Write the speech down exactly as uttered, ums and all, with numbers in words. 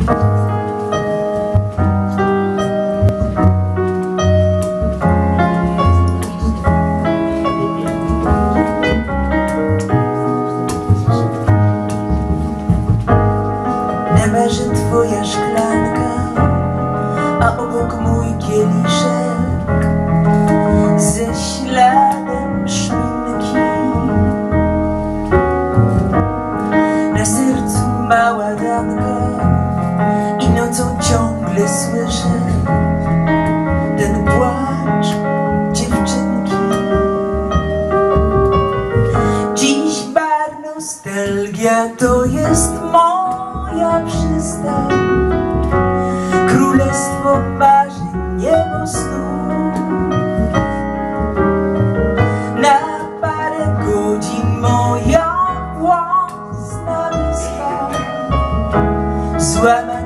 Leży twoja szklanka, a obok mój kieliszek ze śladem szminki. Na sercu mała ranka i nocą ciągle słyszę ten płacz dziewczynki. Dziś bar nostalgia to jest moja przystań, królestwo marzeń, niebo snów. Na parę godzin moja własna wyspa, złamana